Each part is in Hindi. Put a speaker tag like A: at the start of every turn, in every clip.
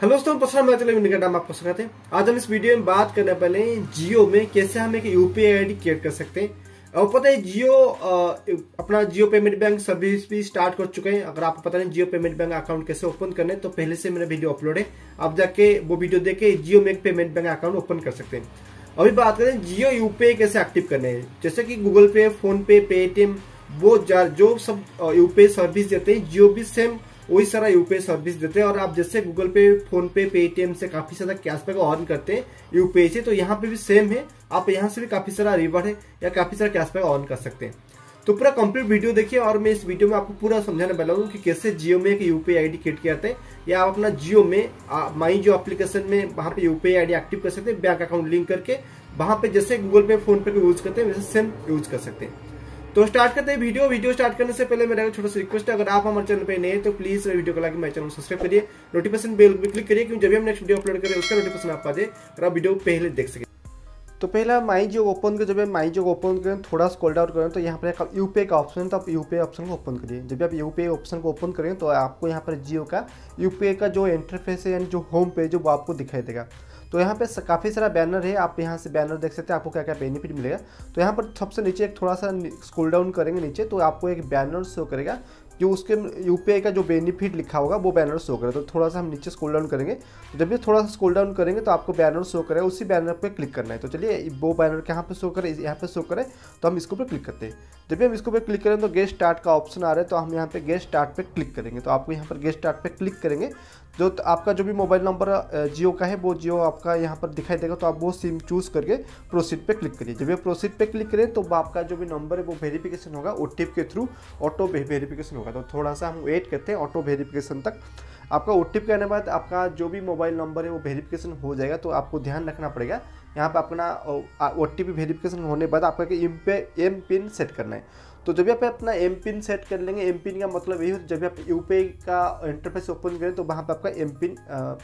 A: हेलो दोस्तों, मैं नाम आपको स्वागत है। आज हम इस वीडियो में बात करने वाले हैं जियो में कैसे हम एक यूपीआई आईडी क्रिएट कर सकते हैं। और पता है जियो अपना जियो पेमेंट बैंक सर्विस भी स्टार्ट कर चुके हैं। अगर आपको पता नहीं जियो पेमेंट बैंक अकाउंट कैसे ओपन करने, तो पहले से मेरा वीडियो अपलोड है, आप जाके वो वीडियो देख के जियो में एक पेमेंट बैंक अकाउंट ओपन कर सकते हैं। अभी बात करें जियो यूपीआई कैसे एक्टिव करने हैं, जैसे कि गूगल पे, फोन पे, पेटीएम, वो जो सब यूपीआई सर्विस देते हैं, जियो भी सेम वही सारा यूपीआई सर्विस देते हैं। और आप जैसे गूगल पे, फोन पे, पेटीएम से काफी सारा कैशबैक अर्न करते हैं यूपीआई से, तो यहाँ पे भी सेम है। आप यहाँ से भी काफी सारा रिवॉर्ड है या काफी सारा कैशबैक अर्न कर सकते हैं। तो पूरा कंप्लीट वीडियो देखिए और मैं इस वीडियो में आपको पूरा समझाने वाला हूँ कि कैसे जियो में एक यूपीआई आईडी क्रिएट किया जाता है, या आप अपना जियो में माई जियो एप्लीकेशन में वहां पे यूपीआई आईडी एक्टिव कर सकते हैं, बैंक अकाउंट लिंक करके। वहां पे जैसे गूगल पे, फोन पे को यूज करते हैं वैसे सेम यूज कर सकते हैं। तो स्टार्ट करते हैं वीडियो स्टार्ट करने से पहले मेरा छोटा सा रिक्वेस्ट है, अगर आप हमारे चैनल पे नए हैं तो प्लीज वीडियो को लाइक, मेरे चैनल को सब्सक्राइब करिए, नोटिफिकेशन बेल भी क्लिक करिए, क्योंकि जब भी हम नेक्स्ट वीडियो अपलोड करें उसका नोटिफिकेशन आप पा जाए और आप वीडियो पहले देख सके। तो पहला माई जियो ओपन कर, जब आप माई जियो ओपन करें थोड़ा स्क्रॉल डाउन करें तो यहाँ पर यूपीआई का ऑप्शन है, तो आप यूपीआई ऑप्शन को ओपन करिए। जब आप यूपीआई ऑप्शन को ओपन करें तो आपको यहाँ पर जियो का यूपीआई का जो इंटरफेस है यानी जो होम पेज है वो आपको दिखाई देगा। तो यहाँ पे काफ़ी सारा बैनर है, आप यहाँ से बैनर देख सकते हैं, आपको क्या क्या बेनिफिट मिलेगा। तो यहाँ पर सबसे नीचे एक थोड़ा सा स्क्रॉल डाउन करेंगे नीचे तो आपको एक बैनर शो करेगा, जो उसके यूपीआई का जो बेनिफिट लिखा होगा वो बैनर शो करेगा। तो थोड़ा सा हम नीचे स्क्रॉल डाउन करेंगे, तो जब भी थोड़ा सा स्क्रॉल डाउन करेंगे तो आपको बैनर शो करेगा, उसी बैनर पे क्लिक करना है। तो चलिए वो बैनर कहाँ पे शो करे, यहाँ पे शो करे तो हम इसको पे क्लिक करते हैं। जब भी हम इसको पे क्लिक करें तो गेट स्टार्ट का ऑप्शन आ रहा है, तो हम यहाँ पे गेट स्टार्ट पे क्लिक करेंगे। तो आपको यहाँ पर गेट स्टार्ट पे क्लिक करेंगे, जो आपका जो भी मोबाइल नंबर जियो का है वो जियो आपका यहाँ पर दिखाई देगा, तो आप वो सिम चूज करके प्रोसीड पे क्लिक करिए। जब ये प्रोसीड पे क्लिक करें तो आपका जो भी नंबर है वो वेरिफिकेशन होगा, ओटीपी के थ्रू ऑटो वेरिफिकेशन होगा। तो थोड़ा सा हम वेट करते हैं ऑटो वेरिफिकेशन तक। आपका ओटीपी करने के बाद आपका जो भी मोबाइल नंबर है वो वेरिफिकेशन हो जाएगा। तो आपको ध्यान रखना पड़ेगा, यहाँ पर अपना ओटीपी वेरिफिकेशन होने के बाद आपका एम पिन सेट करना है। तो जब आप अपना एम पिन सेट कर लेंगे, एम पिन का मतलब यही हो जब आप यूपीआई का इंटरफेस ओपन करें तो वहाँ पे आपका एम पिन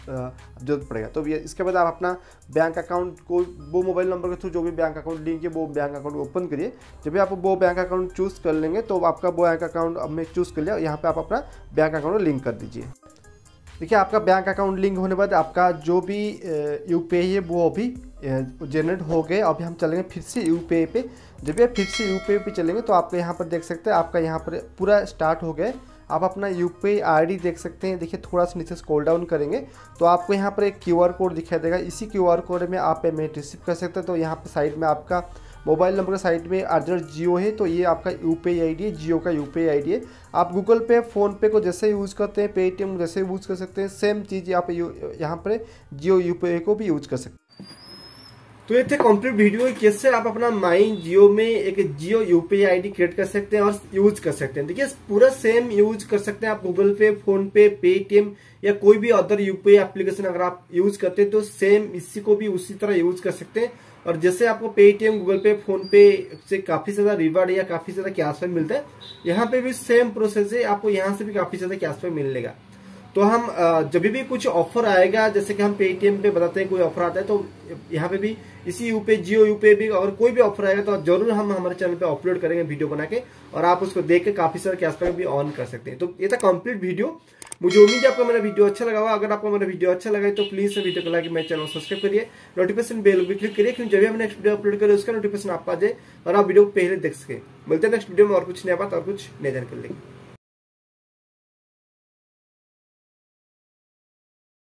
A: जरूरत पड़ेगा। तो इसके बाद आप अपना बैंक अकाउंट को वो मोबाइल नंबर के थ्रू जो भी बैंक अकाउंट लिंक है वो बैंक अकाउंट ओपन करिए। जब भी आप वो बैंक अकाउंट चूज़ कर लेंगे तो आपका वो बैंक अकाउंट में चूज़ कर लिया, यहाँ पर आप अपना बैंक अकाउंट लिंक कर दीजिए। देखिए आपका बैंक अकाउंट लिंक होने के बाद आपका जो भी यूपीआई है वो अभी जनरेट हो गए। अभी हम चलेंगे फिर से यूपीआई पे। जब भी आप फिर से यूपीआई पे चलेंगे तो आपको यहाँ पर देख सकते हैं आपका यहाँ पर पूरा स्टार्ट हो गया। आप अपना यूपीआई आईडी देख सकते हैं। देखिए थोड़ा सा नीचे स्क्रॉल डाउन करेंगे तो आपको यहाँ पर एक क्यूआर कोड दिखाई देगा। इसी क्यूआर कोड में आप पेमेंट रिसीव कर सकते हैं। तो यहाँ पर साइड में आपका मोबाइल नंबर के साइड में अर्जर जियो है, तो ये आपका यूपीआई आईडी है, जियो का यूपीआई आईडी है। आप गूगल पे, फोन पे को जैसे यूज़ करते हैं, पेटीएम जैसे यूज़ कर सकते हैं, सेम चीज़ आप यहाँ पर जियो यूपीआई को भी यूज़ कर सकते हैं। तो ये थे कंप्लीट वीडियो कैसे आप अपना माई जियो में एक जियो यूपीआई आईडी क्रिएट कर सकते हैं और यूज कर सकते हैं। देखिए पूरा सेम यूज कर सकते हैं आप गूगल पे, फोन पे, पेटीएम या कोई भी अदर यूपीआई एप्लीकेशन अगर आप यूज करते हैं तो सेम इसी को भी उसी तरह यूज कर सकते हैं। और जैसे आपको पेटीएम, गूगल पे, फोन पे से काफी ज्यादा रिवार्ड या काफी ज्यादा कैशबैक मिलता है, यहाँ पे भी सेम प्रोसेस है, आपको यहाँ से भी काफी ज्यादा कैशबैक मिलेगा। तो हम जब भी कुछ ऑफर आएगा, जैसे कि हम पेटीएम पे बताते हैं कोई ऑफर आता है, तो यहाँ पे भी इसी यूपीआई, जियो यूपीआई भी अगर कोई भी ऑफर आएगा तो जरूर हम हमारे चैनल पे अपलोड करेंगे वीडियो बना के, और आप उसको देख के काफी सारा कैशबैक भी ऑन कर सकते हैं। तो ये था कंप्लीट वीडियो। मुझे उम्मीद है आपको मेरा वीडियो अच्छा लगा होगा। अगर आपको मेरा वीडियो अच्छा लगा तो प्लीज वीडियो को लाइक, मेरे चैनल को सब्सक्राइब करिए, नोटिफिकेशन बेल भी क्लिक करिए, क्योंकि जब भी हम नेक्स्ट वीडियो अपलोड करें उसका नोटिफिकेशन आप आ जाए और आप वीडियो को पहले देख सके। मिलते हैं नेक्स्ट वीडियो में और कुछ नया बात और कुछ नया जानकारी लेंगे।